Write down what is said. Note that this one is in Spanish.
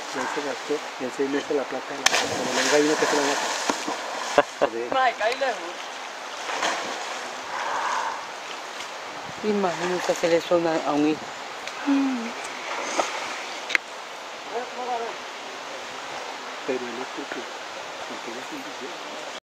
Ya se gastó en 6 meses la plata de la casa. Cuando venga hay uno que se la mata. Mai cái lejos. Imagínate hacer eso a un hijo. Pero él es porque ella es indígena.